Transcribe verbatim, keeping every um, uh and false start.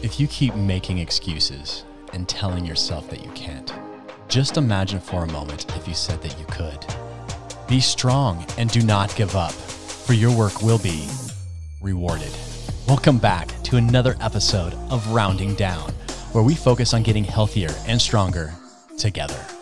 If you keep making excuses and telling yourself that you can't, just imagine for a moment if you said that you could. Be strong and do not give up, for your work will be rewarded. Welcome back to another episode of Rounding Down, where we focus on getting healthier and stronger together.